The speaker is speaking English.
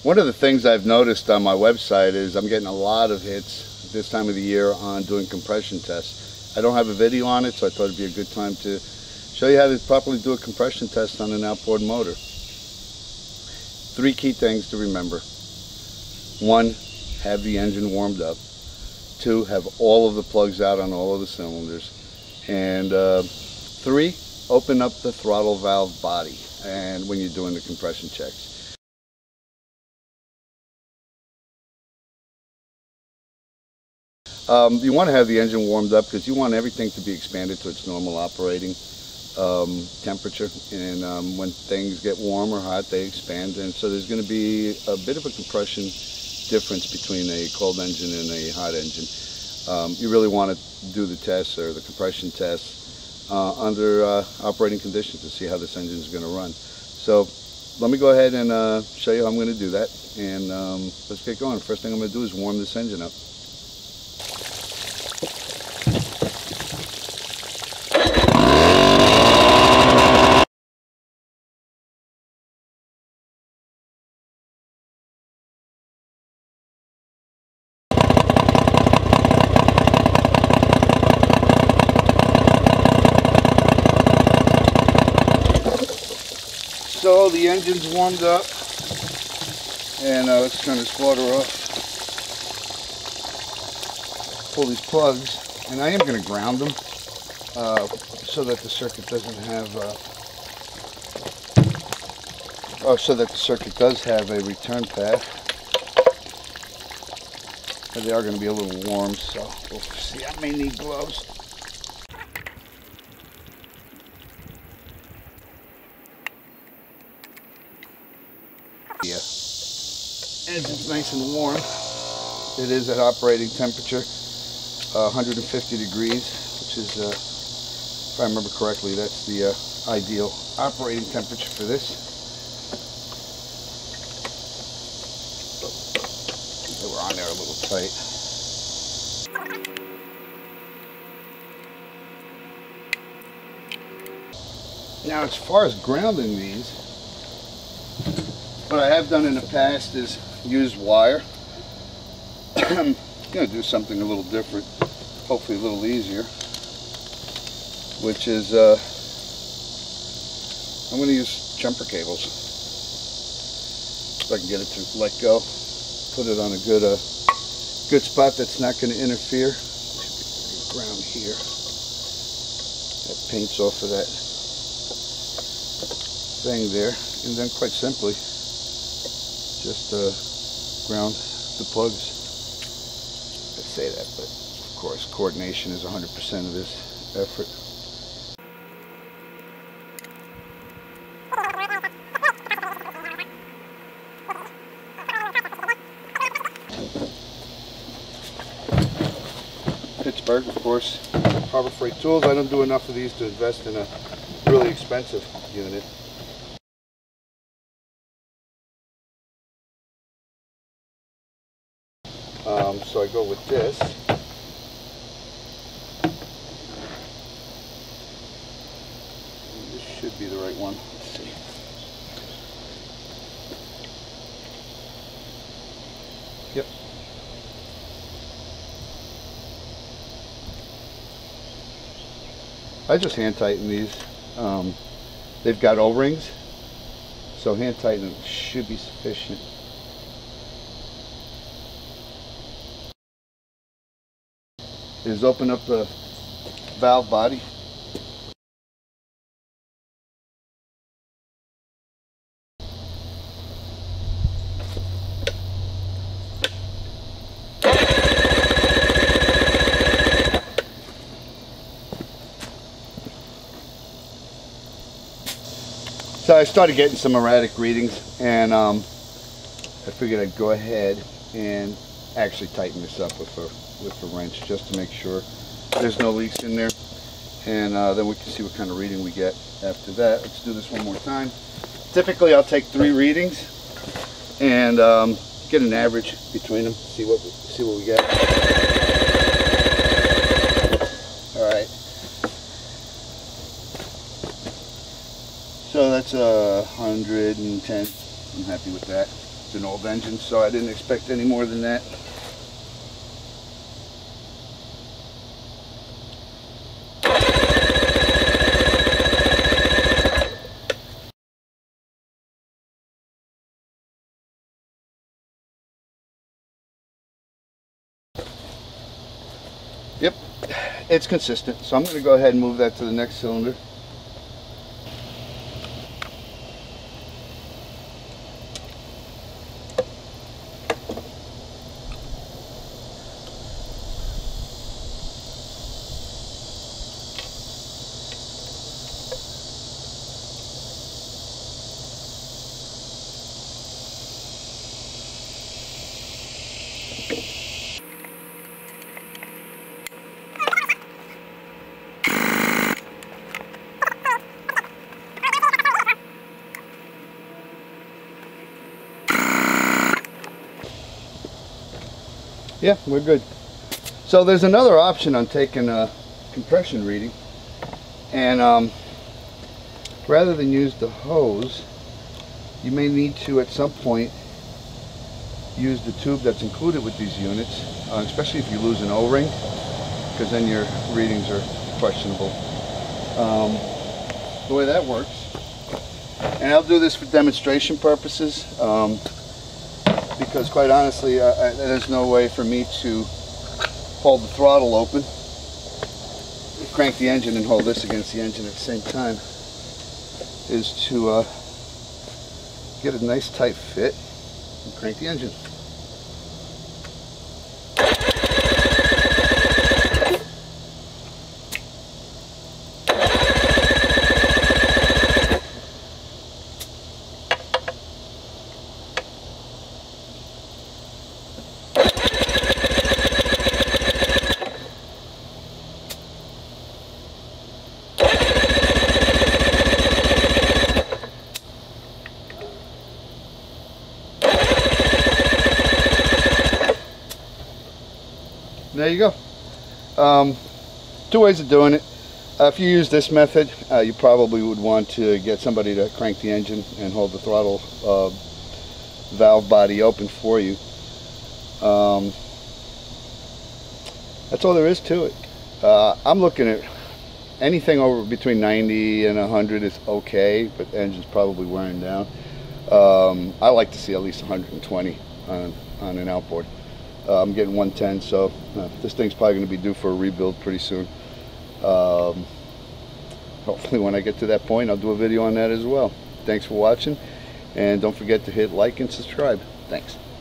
One of the things I've noticed on my website is I'm getting a lot of hits this time of the year on doing compression tests. I don't have a video on it, so I thought it'd be a good time to show you how to properly do a compression test on an outboard motor. 3 key things to remember. 1, have the engine warmed up. 2, have all of the plugs out on all of the cylinders. And 3, open up the throttle valve body and when you're doing the compression checks. You want to have the engine warmed up because you want everything to be expanded to its normal operating temperature, and when things get warm or hot, they expand, and so there's going to be a bit of a compression difference between a cold engine and a hot engine. You really want to do the tests or the compression tests under operating conditions to see how this engine is going to run. So let me go ahead and show you how I'm going to do that, and let's get going. First thing I'm going to do is warm this engine up. So the engine's warmed up, and let's turn this water off. Pull these plugs, and I am going to ground them so that the circuit doesn't have so that the circuit does have a return path. But they are going to be a little warm, so we'll see. I may need gloves. Yeah. Engine's nice and warm. It is at operating temperature, 150 degrees, which is, if I remember correctly, that's the ideal operating temperature for this. They were on there a little tight. Now, as far as grounding these, what I have done in the past is use wire. I'm going to do something a little different, hopefully a little easier, which is I'm going to use jumper cables. If I can get it to let go, put it on a good spot that's not going to interfere. Ground here. That paints off of that thing there, and then quite simply just ground the plugs. I say that, but of course coordination is 100% of this effort. Pittsburgh, of course, Harbor Freight tools. I don't do enough of these to invest in a really expensive unit. So I go with this. This should be the right one. Let's see. Yep. I just hand tighten these. They've got O-rings, so hand tightening should be sufficient. Is open up the valve body. So I started getting some erratic readings, and I figured I'd go ahead and actually tighten this up with a wrench just to make sure there's no leaks in there, and then we can see what kind of reading we get after that. Let's do this one more time. Typically I'll take 3 readings and get an average between them, see what we get. All right, so that's 110. I'm happy with that. just an old engine, so I didn't expect any more than that. Yep, it's consistent, so I'm going to go ahead and move that to the next cylinder. Yeah, we're good. So there's another option on taking a compression reading, and rather than use the hose, you may need to at some point use the tube that's included with these units, especially if you lose an O-ring, because then your readings are questionable. The way that works, and I'll do this for demonstration purposes, because quite honestly there's no way for me to hold the throttle open, crank the engine and hold this against the engine at the same time, is to get a nice tight fit and crank the engine. There you go. Two ways of doing it. If you use this method, you probably would want to get somebody to crank the engine and hold the throttle valve body open for you. That's all there is to it. I'm looking at anything over between 90 and 100 is okay, but the engine's probably wearing down. I like to see at least 120 on an outboard. I'm getting 110, so this thing's probably going to be due for a rebuild pretty soon. Hopefully when I get to that point, I'll do a video on that as well. Thanks for watching, and don't forget to hit like and subscribe. Thanks.